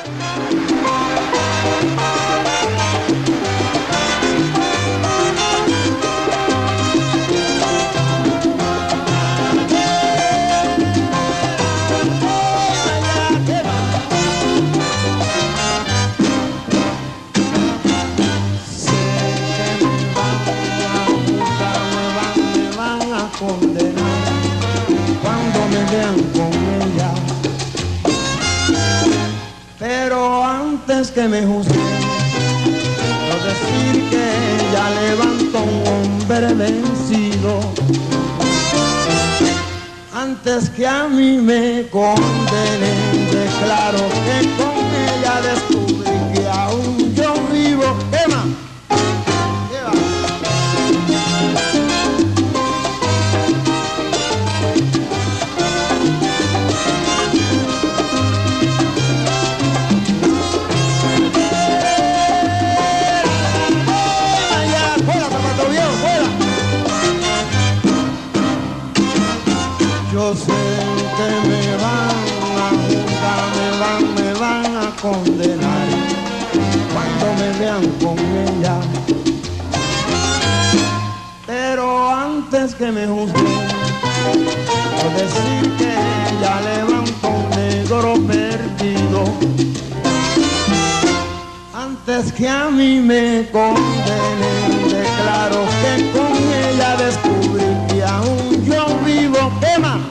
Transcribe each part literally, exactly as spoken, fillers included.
Cuando me vean con ella, pero antes que me juzguen, no decir que ella levantó un hombre vencido, antes que a mí me condenen, declaro que con ella descubrí que aún yo vivo. ¿Qué más? Yo sé que me van a juzgar, me van, me van a condenar cuando me vean con ella, pero antes que me juzguen, por decir que ella levantó un negro perdido, antes que a mí me condenen, declaro que con ella descubrí que aún yo vivo. ¿Qué más?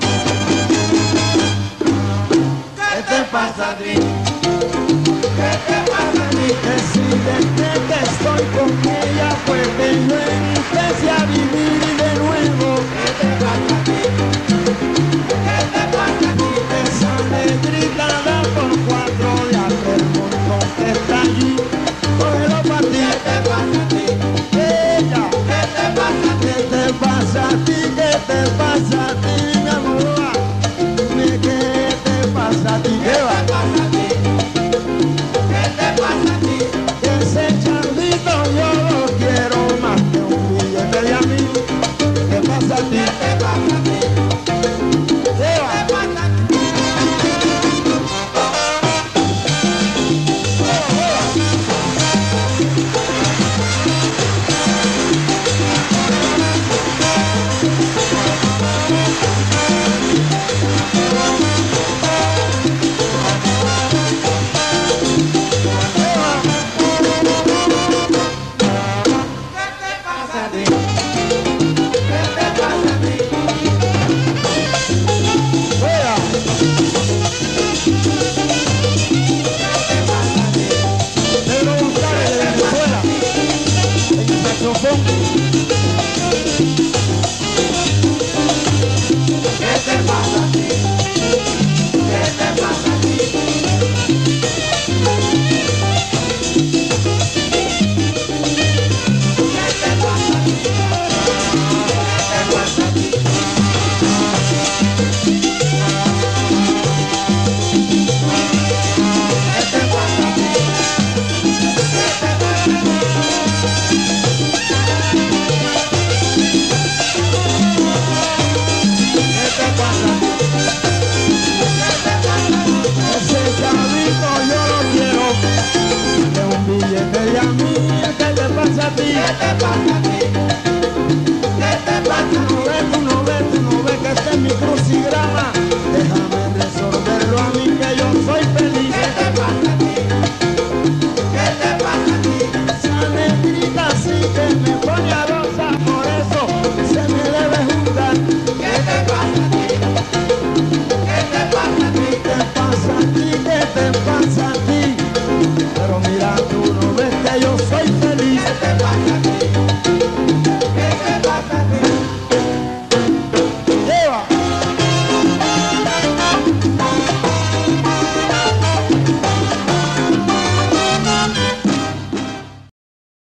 ¿Qué te pasa a ti? ¿Qué te pasa a ti? Que si desde que estoy con ella fue que yo empecé a vivir de nuevo. ¿Qué te pasa a ti? ¿Qué te pasa a ti? Esa negrita da por cuatro de aquel montón que está allí. Cógelo para ti. ¿Qué te pasa a ti? Ella. ¿Qué te pasa a ti? ¿Qué te pasa a ti? ¿Qué te pasa a ti, mi amor? Dime qué te pasa a ti. ¿Qué va? ¿Qué te pasa a ti? Que ese charrito yo lo quiero más que un billete de a mí. ¿Qué pasa a ti? ¿Qué te pasa a ti? ¿Qué va? ¿Qué te